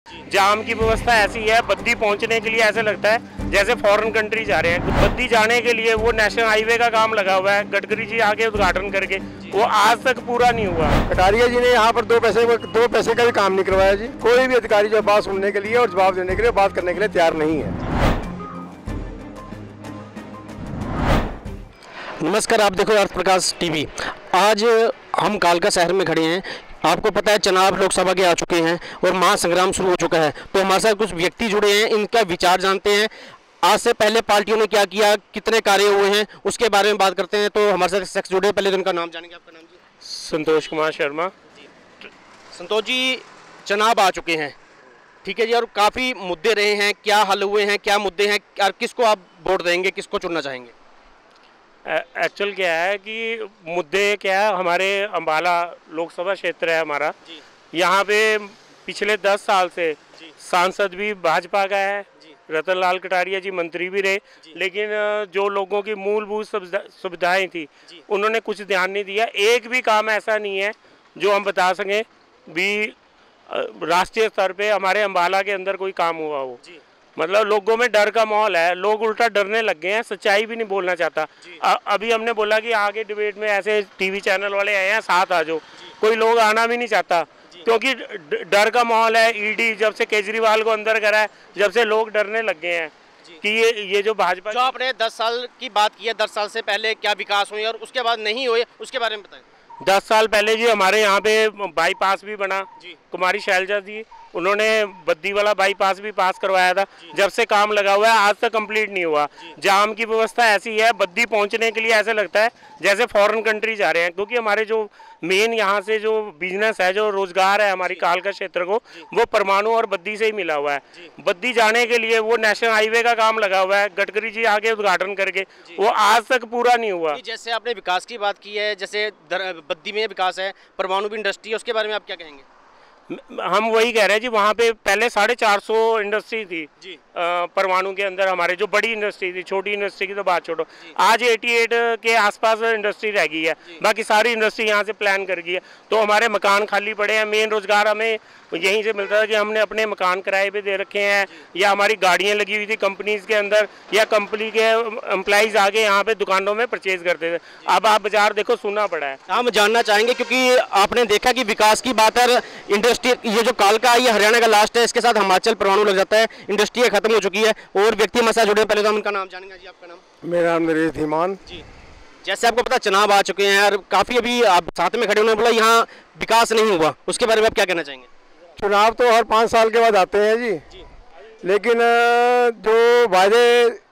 जाम की व्यवस्था ऐसी है, बद्दी पहुंचने के लिए ऐसे लगता है जैसे फॉरेन कंट्री जा रहे हैं। बद्दी जाने के लिए वो नेशनल हाईवे का काम लगा हुआ है, गडकरी जी आगे उद्घाटन करके, वो आज तक पूरा नहीं हुआ। कटारिया जी ने यहाँ पर दो पैसे का भी काम नहीं करवाया जी। कोई भी अधिकारी जो बात सुनने के लिए और जवाब देने के लिए, बात करने के लिए तैयार नहीं है। नमस्कार, आप देखो अर्थ प्रकाश टीवी। आज हम कालका शहर में खड़े हैं। आपको पता है चुनाव लोकसभा के आ चुके हैं और महासंग्राम शुरू हो चुका है, तो हमारे साथ कुछ व्यक्ति जुड़े हैं, इनका विचार जानते हैं। आज से पहले पार्टियों ने क्या किया, कितने कार्य हुए हैं, उसके बारे में बात करते हैं। तो हमारे साथ शख्स जुड़े, पहले तो उनका नाम जानेंगे। आपका नाम जी? संतोष कुमार शर्मा। संतोष जी, चुनाव आ चुके हैं, ठीक है जी, और काफ़ी मुद्दे रहे हैं। क्या हल हुए हैं, क्या मुद्दे हैं, और किसको आप वोट देंगे, किसको चुनना चाहेंगे? एक्चुअल क्या है कि मुद्दे क्या है, हमारे अम्बाला लोकसभा क्षेत्र है हमारा, यहाँ पे पिछले 10 साल से सांसद भी भाजपा का है, रतन लाल कटारिया जी मंत्री भी रहे, लेकिन जो लोगों की मूलभूत सुविधाएं थी उन्होंने कुछ ध्यान नहीं दिया। एक भी काम ऐसा नहीं है जो हम बता सकें भी राष्ट्रीय स्तर पे हमारे अम्बाला के अंदर कोई काम हुआ हो। मतलब लोगों में डर का माहौल है, लोग उल्टा डरने लग गए हैं, सच्चाई भी नहीं बोलना चाहता। अभी हमने बोला कि आगे डिबेट में ऐसे टीवी चैनल वाले आए हैं, साथ आ जाओ, कोई लोग आना भी नहीं चाहता क्योंकि डर का माहौल है। ईडी जब से केजरीवाल को अंदर करा है, जब से लोग डरने लग गए हैं कि ये जो भाजपा, जो आपने 10 साल की बात की है, 10 साल से पहले क्या विकास हुए और उसके बाद नहीं हुए, उसके बारे में बताएं। 10 साल पहले जी हमारे यहाँ पे बाईपास भी बना, कुमारी शैलजा जी उन्होंने बद्दी वाला बाईपास भी पास करवाया था, जब से काम लगा हुआ है आज तक कंप्लीट नहीं हुआ। जाम की व्यवस्था ऐसी है, बद्दी पहुंचने के लिए ऐसे लगता है जैसे फॉरेन कंट्री जा रहे हैं, क्योंकि हमारे जो मेन यहाँ से जो बिजनेस है, जो रोजगार है हमारी कालका क्षेत्र को, वो परमाणु और बद्दी से ही मिला हुआ है। बद्दी जाने के लिए वो नेशनल हाईवे का काम लगा हुआ है, गडकरी जी आगे उद्घाटन करके, वो आज तक पूरा नहीं हुआ। जैसे आपने विकास की बात की है, जैसे बद्दी में विकास है, परमाणु भी इंडस्ट्री है, उसके बारे में आप क्या कहेंगे? हम वही कह रहे हैं जी, वहाँ पे पहले 450 इंडस्ट्री थी परमाणु के अंदर, हमारे जो बड़ी इंडस्ट्री थी, छोटी इंडस्ट्री की तो बात छोड़ो, आज 88 के आसपास इंडस्ट्री रह गई है, बाकी सारी इंडस्ट्री यहाँ से प्लान कर गई है। तो हमारे मकान खाली पड़े हैं, मेन रोजगार हमें यहीं से मिलता था कि हमने अपने मकान किराए पे दे रखे हैं, या हमारी गाड़ियाँ लगी हुई थी कंपनीज के अंदर, या कंपनी के एम्प्लॉइज आके यहाँ पे दुकानों में परचेज करते थे। अब आप बाजार देखो, सुनना पड़ा है। हम जानना चाहेंगे क्योंकि आपने देखा कि विकास की बात है, इंडस्ट्री, ये जो कालका है ये हरियाणा का लास्ट है, इसके साथ हिमाचल परमाणु लग जाता है, इंडस्ट्री खत्म हो चुकी है। और व्यक्ति हमारे साथ जुड़े, पहले तो हम उनका नाम जानेंगे। जी, आपका नाम? मेरा नाम नरेश धीमान जी। जैसे आपको पता चुनाव आ चुके हैं और काफ़ी अभी आप साथ में खड़े, उन्होंने बोला यहाँ विकास नहीं हुआ, उसके बारे में आप क्या कहना चाहेंगे? चुनाव तो हर 5 साल के बाद आते हैं जी, लेकिन जो वायदे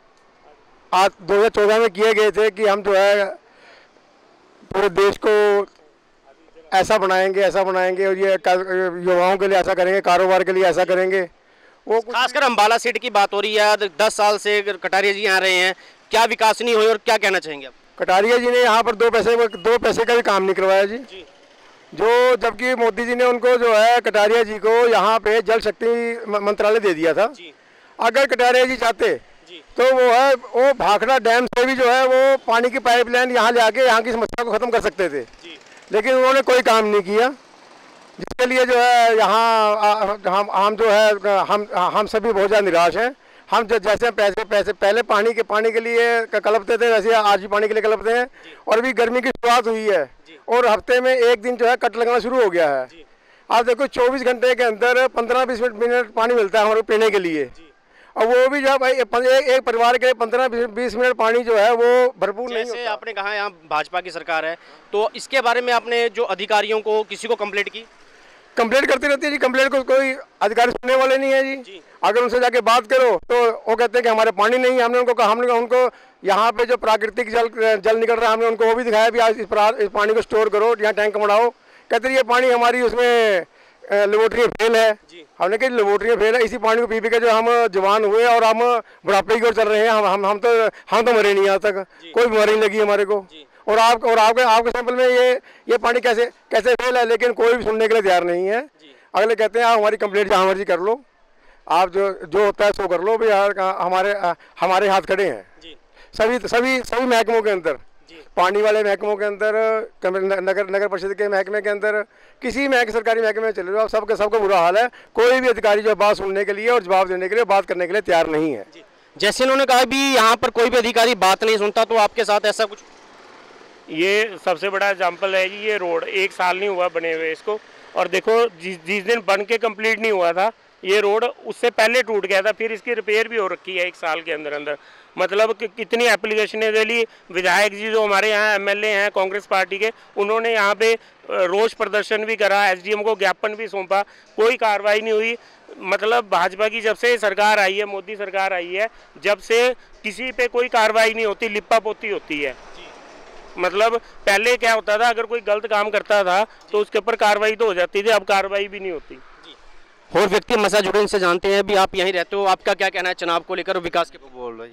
2014 में किए गए थे कि हम जो है पूरे देश को ऐसा बनाएंगे और ये युवाओं के लिए ऐसा करेंगे, कारोबार के लिए ऐसा करेंगे, वो खासकर अम्बाला सीट की बात हो रही है। 10 साल से कटारिया जी यहाँ रहे हैं, क्या विकास नहीं हुए और क्या कहना चाहेंगे आप? कटारिया जी ने यहाँ पर दो पैसे का भी काम नहीं करवाया जी। जो जबकि मोदी जी ने उनको जो है कटारिया जी को यहाँ पे जल शक्ति मंत्रालय दे दिया था। अगर कटारिया जी चाहते तो वो भाखड़ा डैम से भी जो है वो पानी की पाइपलाइन यहाँ ले आके यहाँ की समस्या को खत्म कर सकते थे, लेकिन उन्होंने कोई काम नहीं किया, जिसके लिए जो है यहाँ हम जो है हम सभी बहुत ज़्यादा निराश हैं। हम जैसे पैसे पहले पानी के लिए कलपते थे, वैसे आज भी पानी के लिए कलपते हैं। और अभी गर्मी की शुरुआत हुई है और हफ्ते में एक दिन जो है कट लगना शुरू हो गया है। आप देखो 24 घंटे के अंदर 15-20 मिनट पानी मिलता है हमारे पीने के लिए, और वो भी जो है भाई एक परिवार के लिए 15-20 मिनट पानी जो है वो भरपूर नहीं होता। आपने कहा यहाँ भाजपा की सरकार है, तो इसके बारे में आपने जो अधिकारियों को किसी को कंप्लेंट की? कंप्लेंट करती रहती है जी, कंप्लेंट को कोई अधिकारी सुनने वाले नहीं है जी। अगर उनसे जाके बात करो तो वो कहते हैं कि हमारे पानी नहीं है। हमने उनको कहा, हमने उनको यहाँ पे जो प्राकृतिक जल निकल रहा है, हमने उनको वो भी दिखाया भी आज इस पानी को स्टोर करो, यहाँ टैंक बनाओ। कहते ये पानी हमारी उसमें लेबोरेटरी फेल है। हमने कहा लेबोरेटरी फेल है, इसी पानी को पी के जो हम जवान हुए और हम बुढ़ापे की ओर चल रहे हैं। हम तो मरे नहीं आज तक, कोई बीमारी नहीं लगी हमारे को। और आपके सैंपल में ये पानी कैसे फेल है, लेकिन कोई भी सुनने के लिए तैयार नहीं है। अगले कहते हैं आप हमारी कंप्लेंट जहाँ मर्जी कर लो, आप जो होता है सो कर लो भी यार, हमारे हाथ खड़े हैं सभी महकमों के अंदर। पानी वाले महकमों के अंदर, नगर परिषद के महकमे के अंदर, किसी सरकारी महकमे में चले जाओ, सबका बुरा हाल है। कोई भी अधिकारी जो बात सुनने के लिए और जवाब देने के लिए, बात करने के लिए तैयार नहीं है। जैसे उन्होंने कहा भी यहाँ पर कोई भी अधिकारी बात नहीं सुनता, तो आपके साथ ऐसा कुछ? ये सबसे बड़ा एग्जाम्पल है जी। ये रोड 1 साल नहीं हुआ बने हुए इसको, और देखो जिस दिन बन के कंप्लीट नहीं हुआ था ये रोड, उससे पहले टूट गया था, फिर इसकी रिपेयर भी हो रखी है 1 साल के अंदर अंदर। मतलब कि कितनी एप्लीकेशनें दे ली। विधायक जी जो हमारे यहाँ एमएलए हैं कांग्रेस पार्टी के, उन्होंने यहाँ पे रोष प्रदर्शन भी करा, एसडीएम को ज्ञापन भी सौंपा, कोई कार्रवाई नहीं हुई। मतलब भाजपा की जब से सरकार आई है, मोदी सरकार आई है, जब से किसी पे कोई कार्रवाई नहीं होती, लिप्पा पोती होती है। मतलब पहले क्या होता था, अगर कोई गलत काम करता था तो उसके ऊपर कार्रवाई तो हो जाती थी, अब कार्रवाई भी नहीं होती। और व्यक्ति हमारे साथ जुड़े, इनसे जानते हैं। भी आप यहीं रहते हो, आपका क्या कहना है चुनाव को लेकर और विकास के? बोल रहे हैं,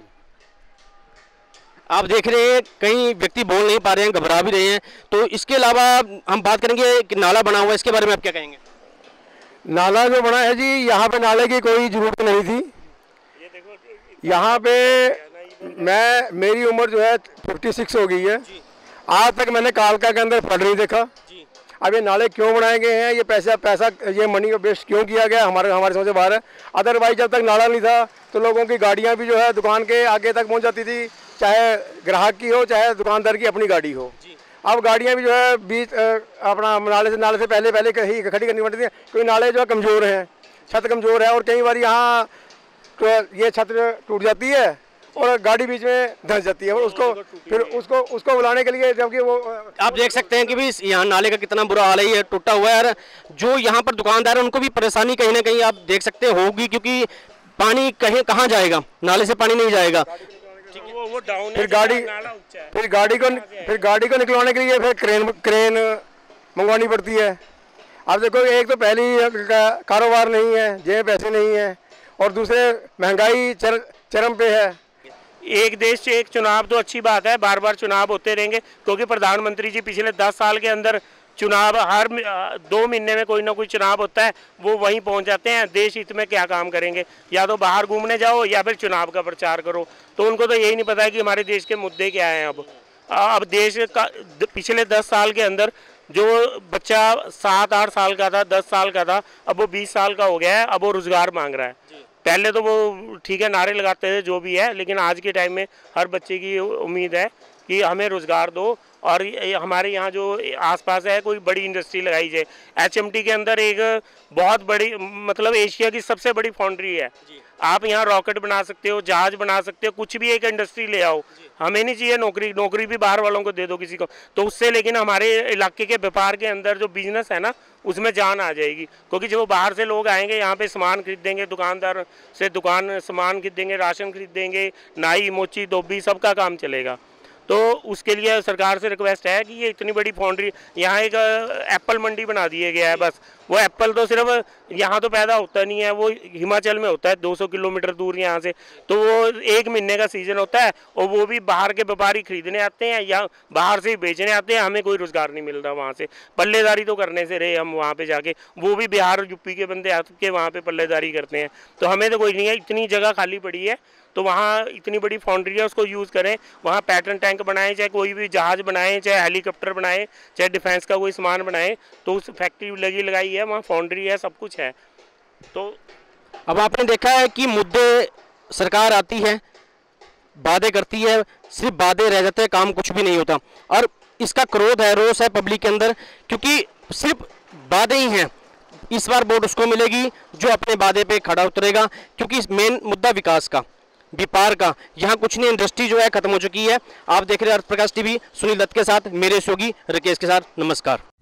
आप देख रहे हैं कई व्यक्ति बोल नहीं पा रहे हैं, घबरा भी रहे हैं। तो इसके अलावा हम बात करेंगे कि नाला बना हुआ है, इसके बारे में आप क्या कहेंगे? नाला जो बना है जी, यहाँ पे नाले की कोई ज़रूरत नहीं थी। यहाँ पे मेरी उम्र जो है 56 हो गई है, आज तक मैंने कालका के अंदर फ्लड नहीं देखा। अब ये नाले क्यों बनाए गए हैं, ये पैसा ये मनी का वेस्ट क्यों किया गया, हमारे समझ से बाहर है। अदरवाइज जब तक नाला नहीं था तो लोगों की गाड़ियाँ भी जो है दुकान के आगे तक पहुँच जाती थी, चाहे ग्राहक की हो चाहे दुकानदार की अपनी गाड़ी हो। अब गाड़ियाँ भी जो है बीच अपना नाले से पहले कहीं खड़ी करनी पड़ती है, क्योंकि नाले जो है कमज़ोर हैं, छत कमज़ोर है, और कई बार यहाँ तो ये छत टूट जाती है और गाड़ी बीच में धंस जाती है, और उसको बुलाने के लिए, जबकि वो आप देख सकते हैं कि भी यहाँ नाले का कितना बुरा हाल है, ये टूटा हुआ है। और जो यहाँ पर दुकानदार है उनको भी परेशानी कहीं ना कहीं आप देख सकते होगी, क्योंकि पानी कहाँ जाएगा, नाले से पानी नहीं जाएगा। वो डाउन फिर गाड़ी को निकलवाने के लिए फिर क्रेन मंगवानी पड़ती है। अब देखो, एक तो पहली कारोबार नहीं है, जेब पैसे नहीं है, और दूसरे महंगाई चरम पे है। एक देश से एक चुनाव तो अच्छी बात है, बार बार चुनाव होते रहेंगे, क्योंकि प्रधानमंत्री जी पिछले 10 साल के अंदर चुनाव हर 2 महीने में कोई ना कोई चुनाव होता है, वो वहीं पहुंच जाते हैं। देश हित में क्या काम करेंगे, या तो बाहर घूमने जाओ या फिर चुनाव का प्रचार करो। तो उनको तो यही नहीं पता है कि हमारे देश के मुद्दे क्या हैं। अब देश का पिछले 10 साल के अंदर जो बच्चा 7-8 साल का था, 10 साल का था, अब वो 20 साल का हो गया है, अब वो रोजगार मांग रहा है। पहले तो वो ठीक है नारे लगाते थे जो भी है, लेकिन आज के टाइम में हर बच्चे की उम्मीद है कि हमें रोजगार दो, और हमारे यहाँ जो आसपास है कोई बड़ी इंडस्ट्री लगाई जाए। एचएमटी के अंदर एक बहुत बड़ी, मतलब एशिया की सबसे बड़ी फाउंड्री है। आप यहाँ रॉकेट बना सकते हो, जहाज बना सकते हो, कुछ भी एक इंडस्ट्री ले आओ। हमें नहीं चाहिए नौकरी भी बाहर वालों को दे दो किसी को, तो उससे लेकिन हमारे इलाके के व्यापार के अंदर जो बिजनेस है ना, उसमें जान आ जाएगी। क्योंकि जब वो बाहर से लोग आएंगे यहाँ पे सामान खरीदेंगे, दुकानदार से सामान खरीदेंगे, राशन खरीदेंगे, नाई मोची धोबी सबका काम चलेगा। तो उसके लिए सरकार से रिक्वेस्ट है कि ये इतनी बड़ी फाउंड्री, यहाँ एक एप्पल मंडी बना दिया गया है। बस वो एप्पल तो सिर्फ यहाँ तो पैदा होता नहीं है, वो हिमाचल में होता है 200 किलोमीटर दूर यहाँ से। तो वो 1 महीने का सीजन होता है, और वो भी बाहर के व्यापारी खरीदने आते हैं या बाहर से ही बेचने आते हैं। हमें कोई रोजगार नहीं मिल रहा वहाँ से, पल्लेदारी तो करने से रहे हम वहाँ पे जाके, वो भी बिहार यूपी के बंदे आके वहाँ पे पल्लेदारी करते हैं। तो हमें तो कोई नहीं है, इतनी जगह खाली पड़ी है, तो वहाँ इतनी बड़ी फाउंड्री है, उसको यूज़ करें। वहाँ पैटर्न टैंक बनाएं, चाहे कोई भी जहाज बनाएं, चाहे हेलीकॉप्टर बनाएं, चाहे डिफेंस का कोई सामान बनाएं, तो उस फैक्ट्री लगाई है, वहाँ फाउंड्री है, सब कुछ है। तो अब आपने देखा है कि मुद्दे सरकार आती है, वादे करती है, सिर्फ वादे रह जाते हैं, काम कुछ भी नहीं होता। और इसका क्रोध है, रोष है पब्लिक के अंदर, क्योंकि सिर्फ वादे ही हैं। इस बार वोट उसको मिलेगी जो अपने वादे पे खड़ा उतरेगा, क्योंकि मेन मुद्दा विकास का, व्यापार का, यहाँ कुछ नहीं, इंडस्ट्री जो है खत्म हो चुकी है। आप देख रहे हैं अर्थ प्रकाश टीवी, सुनील दत्त के साथ, मेरे सहयोगी राकेश के साथ। नमस्कार।